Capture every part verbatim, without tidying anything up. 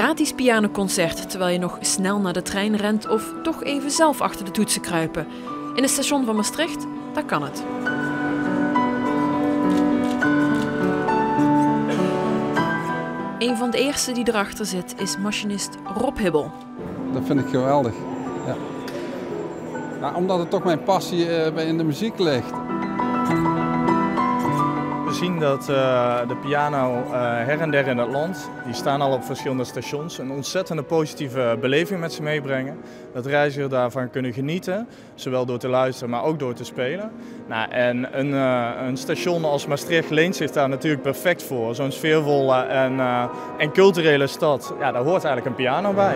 gratis pianoconcert terwijl je nog snel naar de trein rent of toch even zelf achter de toetsen kruipen. In het station van Maastricht, daar kan het. Een van de eerste die erachter zit is machinist Rob Hibbel. Dat vind ik geweldig. Ja. Nou, omdat het toch mijn passie uh, in de muziek ligt. We zien dat uh, de piano uh, her en der in het land, die staan al op verschillende stations, een ontzettende positieve beleving met ze meebrengen. Dat reizigers daarvan kunnen genieten, zowel door te luisteren, maar ook door te spelen. Nou, en een, uh, een station als Maastricht leent zich daar natuurlijk perfect voor. Zo'n sfeervolle en, uh, en culturele stad, ja, daar hoort eigenlijk een piano bij.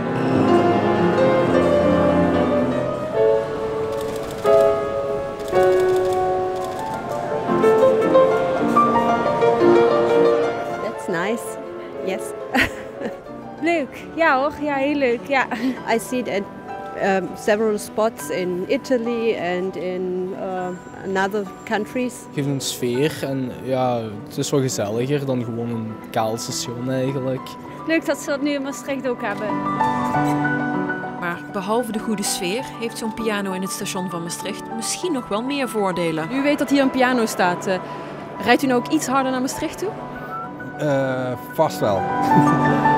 Nice, yes. Leuk, ja hoor, ja, heel leuk, ja. I see it at um, several spots in Italy and in uh, other countries. Het geeft een sfeer en ja, het is wel gezelliger dan gewoon een kaal station eigenlijk. Leuk dat ze dat nu in Maastricht ook hebben. Maar behalve de goede sfeer heeft zo'n piano in het station van Maastricht misschien nog wel meer voordelen. U weet dat hier een piano staat. Uh, rijdt u nou ook iets harder naar Maastricht toe? Uh, vast wel.